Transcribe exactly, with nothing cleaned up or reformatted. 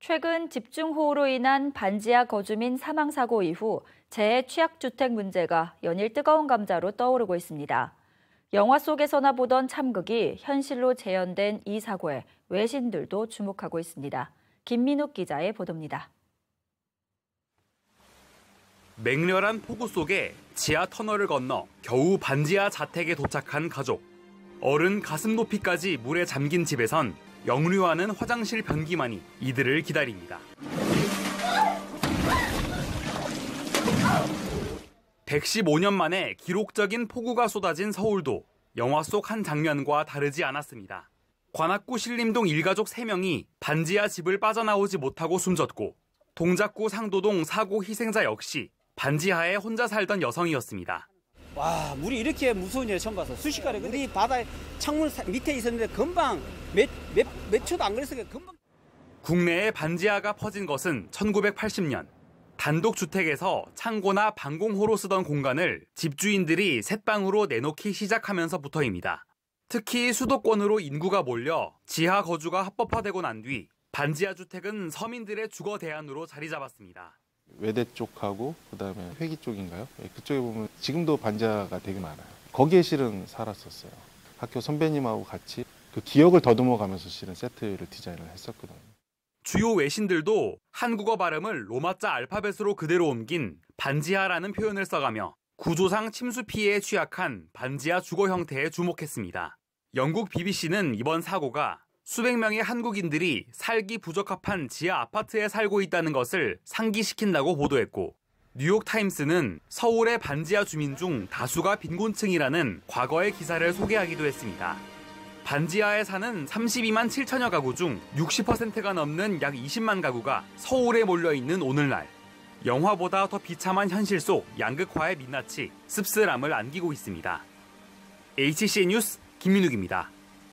최근 집중호우로 인한 반지하 거주민 사망 사고 이후 재해 취약주택 문제가 연일 뜨거운 감자로 떠오르고 있습니다. 영화 속에서나 보던 참극이 현실로 재현된 이 사고에 외신들도 주목하고 있습니다. 김민욱 기자의 보도입니다. 맹렬한 폭우 속에 지하 터널을 건너 겨우 반지하 자택에 도착한 가족. 어른 가슴 높이까지 물에 잠긴 집에선 역류하는 화장실 변기만이 이들을 기다립니다. 백십오 년 만에 기록적인 폭우가 쏟아진 서울도 영화 속 한 장면과 다르지 않았습니다. 관악구 신림동 일가족 세 명이 반지하 집을 빠져나오지 못하고 숨졌고 동작구 상도동 사고 희생자 역시 반지하에 혼자 살던 여성이었습니다. 와, 물이 이렇게 무서운 일 처음 봤어. 순식간에 우리 바다 창문 밑에 있었는데 금방 몇, 몇, 몇 초도 안 걸렸어요. 금방. 국내에 반지하가 퍼진 것은 천구백팔십 년. 단독주택에서 창고나 방공호로 쓰던 공간을 집주인들이 셋방으로 내놓기 시작하면서부터입니다. 특히 수도권으로 인구가 몰려 지하 거주가 합법화되고 난 뒤 반지하 주택은 서민들의 주거 대안으로 자리 잡았습니다. 외대 쪽하고 그다음에 회기 쪽인가요? 그쪽에 보면 지금도 반지하가 되게 많아요. 거기에 실은 살았었어요. 학교 선배님하고 같이 그 기억을 더듬어가면서 실은 세트를 디자인을 했었거든요. 주요 외신들도 한국어 발음을 로마자 알파벳으로 그대로 옮긴 반지하라는 표현을 써가며 구조상 침수 피해에 취약한 반지하 주거 형태에 주목했습니다. 영국 비비씨는 이번 사고가 수백 명의 한국인들이 살기 부적합한 지하 아파트에 살고 있다는 것을 상기시킨다고 보도했고, 뉴욕타임스는 서울의 반지하 주민 중 다수가 빈곤층이라는 과거의 기사를 소개하기도 했습니다. 반지하에 사는 삼십이만 칠천여 가구 중 육십 퍼센트가 넘는 약 이십만 가구가 서울에 몰려있는 오늘날. 영화보다 더 비참한 현실 속 양극화의 민낯이 씁쓸함을 안기고 있습니다. 에이치씨엔 뉴스 김민욱입니다.